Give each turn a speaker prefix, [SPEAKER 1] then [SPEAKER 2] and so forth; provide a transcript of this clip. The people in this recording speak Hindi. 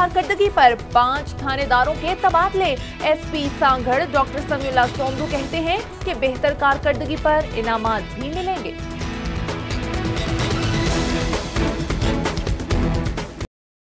[SPEAKER 1] कारकर्दगी पर 5 थानेदारों के तबादले। एसपी सांगड़ डॉक्टर समीउल्लाह सोमरू कहते हैं कि बेहतर कारकर्दगी पर इनामात भी मिलेंगे।